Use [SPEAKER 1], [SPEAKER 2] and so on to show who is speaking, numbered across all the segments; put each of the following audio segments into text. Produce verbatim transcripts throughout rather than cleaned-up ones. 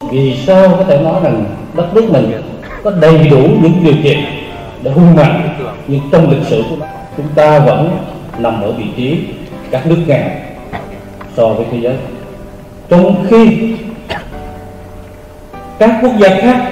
[SPEAKER 1] vì sao có thể nói rằng đất nước mình có đầy đủ những điều kiện để hung mạnh, nhưng trong lịch sử của nó chúng ta vẫn nằm ở vị trí các nước nghèo so với thế giới, trong khi các quốc gia khác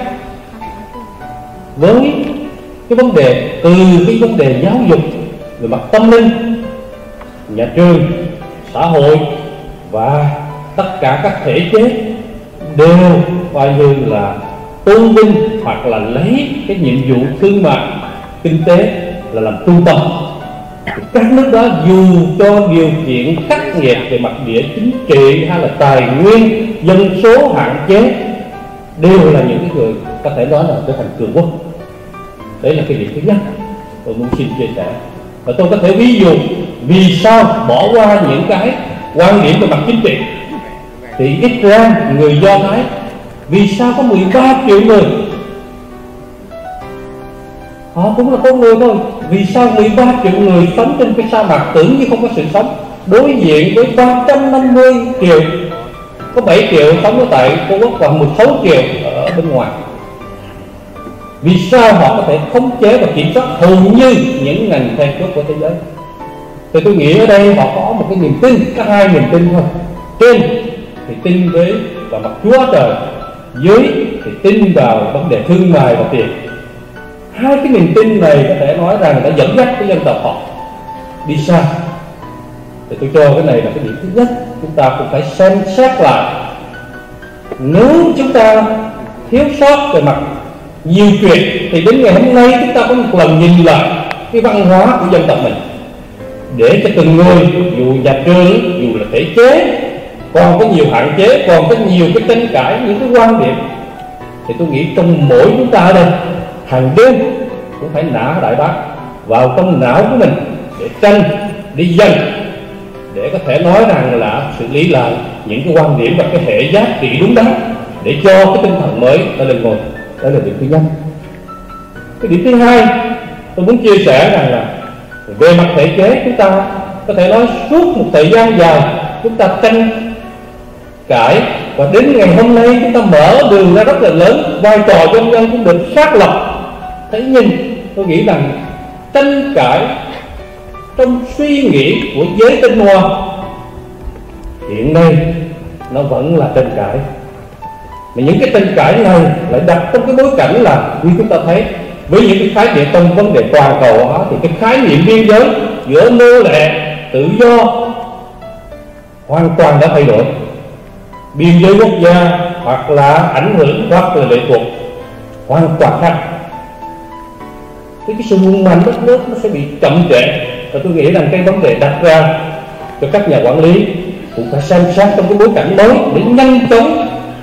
[SPEAKER 1] với cái vấn đề, từ cái vấn đề giáo dục về mặt tâm linh, nhà trường, xã hội và tất cả các thể chế đều coi như là tôn vinh hoặc là lấy cái nhiệm vụ thương mại kinh tế là làm trung tâm. Các nước đó dù cho điều kiện khắc nghiệt về mặt địa chính trị hay là tài nguyên, dân số hạn chế, đều là những cái người có thể nói là trở thành cường quốc. Đấy là cái điểm thứ nhất tôi muốn xin chia sẻ. Và tôi có thể ví dụ vì sao bỏ qua những cái quan điểm về mặt chính trị thì ít ra người Do Thái vì sao có mười ba triệu người, họ cũng là con người thôi, vì sao mười ba triệu người sống trên cái sa mạc tưởng như không có sự sống, đối diện với ba trăm năm mươi triệu, có bảy triệu sống ở tại Trung Quốc và mười sáu triệu ở bên ngoài. Vì sao họ có thể khống chế và kiểm soát hầu như những ngành then chốt của thế giới? Thì tôi nghĩ ở đây họ có một cái niềm tin, có hai niềm tin thôi. Trên thì tin với vào mặt Chúa Trời, dưới thì tin vào vấn đề thương mại và tiền. Hai cái niềm tin này có thể nói rằng đã dẫn dắt cái dân tộc họ đi xa. Thì tôi cho cái này là cái điểm thứ nhất, chúng ta cũng phải xem xét lại. Nếu chúng ta thiếu sót về mặt nhiều chuyện thì đến ngày hôm nay chúng ta có một lần nhìn lại cái văn hóa của dân tộc mình, để cho từng người, dù nhà trường, dù là thể chế còn có nhiều hạn chế, còn có nhiều cái tranh cãi, những cái quan điểm, thì tôi nghĩ trong mỗi chúng ta ở đây hàng đêm cũng phải nã đại bác vào trong não của mình để tranh, đi dần, để có thể nói rằng là xử lý lại những cái quan điểm và cái hệ giá trị đúng đắn, để cho cái tinh thần mới đã lên ngôi. Đó là điểm thứ nhất. Cái điểm thứ hai tôi muốn chia sẻ rằng là về mặt thể chế, chúng ta có thể nói suốt một thời gian dài chúng ta tranh cãi, và đến ngày hôm nay chúng ta mở đường ra rất là lớn, vai trò doanh nhân cũng được xác lập. Thế nhưng tôi nghĩ rằng tranh cãi trong suy nghĩ của giới tinh hoa hiện nay nó vẫn là tranh cãi. Mà những cái tranh cãi này lại đặt trong cái bối cảnh là như chúng ta thấy với những cái khái niệm trong vấn đề toàn cầu hóa, thì cái khái niệm biên giới giữa nô lệ tự do hoàn toàn đã thay đổi. Biên giới quốc gia hoặc là ảnh hưởng hoặc là lệ thuộc hoàn toàn khác. Thì cái sự hung mạnh đất nước nó sẽ bị chậm trễ. Và tôi nghĩ rằng cái vấn đề đặt ra cho các nhà quản lý cũng phải xem xét trong cái bối cảnh mới để nhanh chóng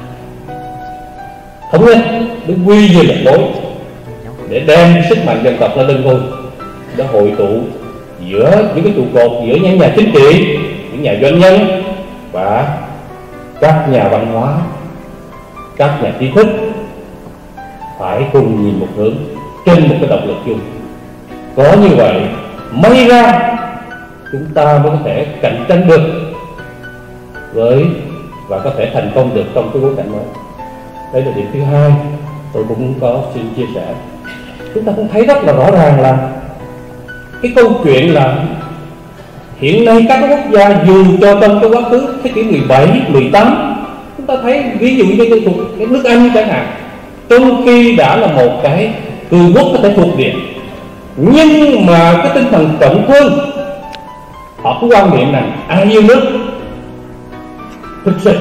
[SPEAKER 1] thống nhất, để quy về một mối, để đem sức mạnh dân tộc lên lên ngôi, để hội tụ giữa những cái trụ cột, giữa những nhà chính trị, những nhà doanh nhân và các nhà văn hóa, các nhà trí thức phải cùng nhìn một hướng trên một cái động lực chung. Có như vậy may ra chúng ta mới có thể cạnh tranh được với và có thể thành công được trong cái bối cảnh mới. Đây là điểm thứ hai tôi cũng có xin chia sẻ. Chúng ta cũng thấy rất là rõ ràng là cái câu chuyện là hiện nay các quốc gia dù cho trong cái quá khứ thế kỷ mười bảy, mười tám, chúng ta thấy ví dụ như thuộc cái nước Anh chẳng hạn, trong khi đã là một cái cường quốc có thể thuộc địa, nhưng mà cái tinh thần trọng thương, họ có quan niệm rằng ai yêu nước thực sự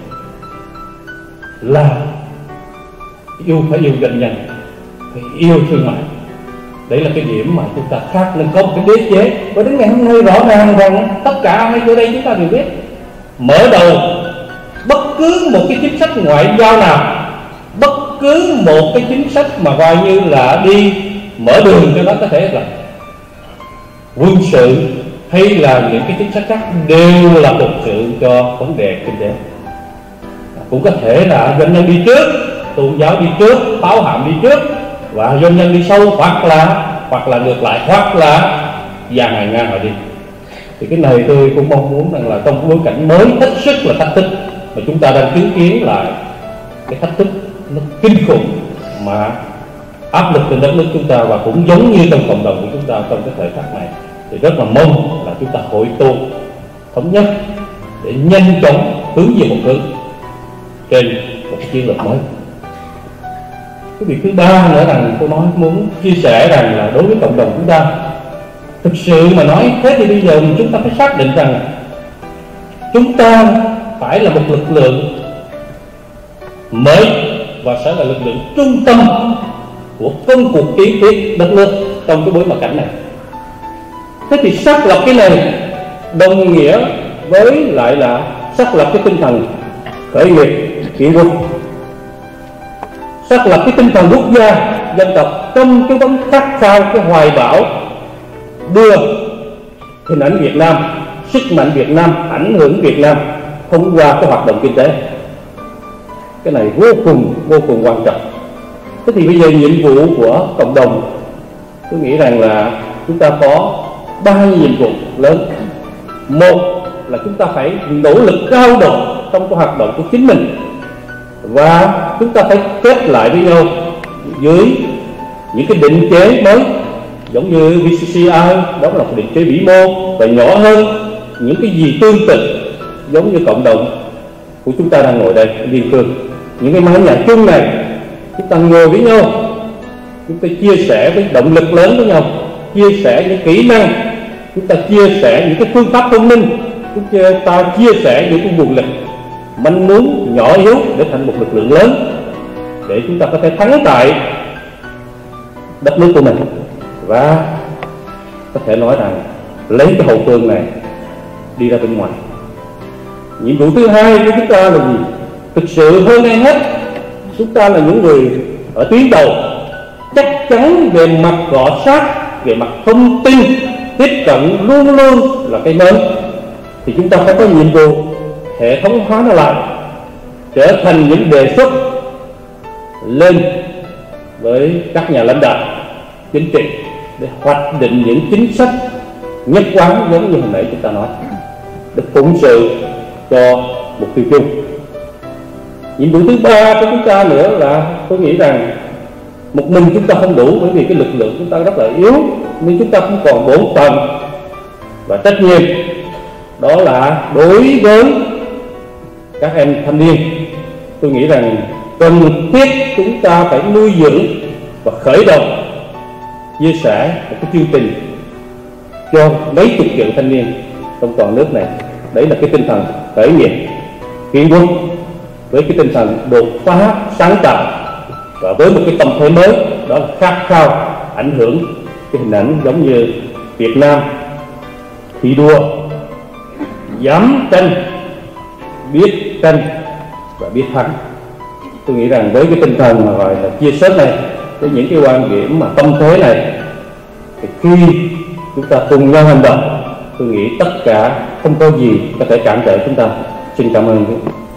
[SPEAKER 1] là yêu phải yêu doanh nhân, phải yêu thương mại. Đấy là cái điểm mà chúng ta khác nên có một cái đế chế. Và đến ngày hôm nay rõ ràng rằng tất cả ai ở đây chúng ta đều biết, mở đầu bất cứ một cái chính sách ngoại giao nào, bất cứ một cái chính sách mà coi như là đi mở đường cho nó có thể là quân sự hay là những cái chính sách khác, đều là phục sự cho vấn đề kinh tế. Cũng có thể là doanh nhân đi trước, tôn giáo đi trước, pháo hạm đi trước và doanh nhân đi sau, hoặc là hoặc là ngược lại, hoặc là dàn hàng ngang họ đi. Thì cái này tôi cũng mong muốn rằng là trong bối cảnh mới hết sức là thách thức mà chúng ta đang chứng kiến là cái thách thức nó kinh khủng mà áp lực lên đất nước chúng ta, và cũng giống như trong cộng đồng của chúng ta trong cái thời khắc này, thì rất là mong là chúng ta hội tụ thống nhất để nhanh chóng hướng về một hướng trên một chiến lược mới. Cái việc thứ ba nữa rằng tôi nói muốn chia sẻ rằng là đối với cộng đồng chúng ta, thực sự mà nói thế thì bây giờ chúng ta phải xác định rằng chúng ta phải là một lực lượng mới và sẽ là lực lượng trung tâm của công cuộc kiến thiết đất nước trong cái bối cảnh này. Thế thì xác lập cái này đồng nghĩa với lại là xác lập cái tinh thần khởi nghiệp kiến quốc, xác lập cái tinh thần quốc gia dân tộc trong cái vấn khát khao, cái hoài bão đưa hình ảnh Việt Nam, sức mạnh Việt Nam, ảnh hưởng Việt Nam thông qua cái hoạt động kinh tế. Cái này vô cùng vô cùng quan trọng. Thế thì bây giờ nhiệm vụ của cộng đồng, tôi nghĩ rằng là chúng ta có ba nhiệm vụ lớn. Một là chúng ta phải nỗ lực cao độ trong cái hoạt động của chính mình, và chúng ta phải kết lại với nhau dưới những cái định chế mới, giống như vê xê xê i, đó là một định chế vĩ mô và nhỏ hơn những cái gì tương tự giống như cộng đồng của chúng ta đang ngồi đây, liên phương. Những cái mái nhà chung này, chúng ta ngồi với nhau, chúng ta chia sẻ với động lực lớn với nhau, chia sẻ những kỹ năng, chúng ta chia sẻ những cái phương pháp thông minh, chúng ta chia sẻ những cái nguồn lực manh muốn nhỏ yếu để thành một lực lượng lớn, để chúng ta có thể thắng tại đất nước của mình, và có thể nói rằng lấy cái hậu phương này đi ra bên ngoài. Nhiệm vụ thứ hai của chúng ta là gì? Thực sự hơn ai hết, chúng ta là những người ở tuyến đầu, chắc chắn về mặt gõ sát, về mặt thông tin tiếp cận luôn luôn là cái mới, thì chúng ta phải có nhiệm vụ hệ thống hóa nó lại, trở thành những đề xuất lên với các nhà lãnh đạo chính trị để hoạch định những chính sách nhất quán giống như hồi nãy chúng ta nói, để phụng sự cho mục tiêu chung. Nhiệm vụ thứ ba của chúng ta nữa là tôi nghĩ rằng một mình chúng ta không đủ, bởi vì cái lực lượng chúng ta rất là yếu, nhưng chúng ta cũng còn bổn phận và trách nhiệm, đó là đối với các em thanh niên. Tôi nghĩ rằng cần thiết chúng ta phải nuôi dưỡng và khởi động chia sẻ một cái chương trình cho mấy chục triệu thanh niên trong toàn nước này. Đấy là cái tinh thần khởi nghiệp kiến quốc, với cái tinh thần đột phá sáng tạo, và với một cái tâm thế mới, đó là khát khao ảnh hưởng cái hình ảnh giống như Việt Nam thi đua, dám tranh, biết tranh và biết thắng. Tôi nghĩ rằng với cái tinh thần mà gọi là chia sẻ này, với những cái quan điểm mà tâm thế này, thì khi chúng ta cùng nhau hành động, tôi nghĩ tất cả không có gì có thể cản trở chúng ta. Xin cảm ơn.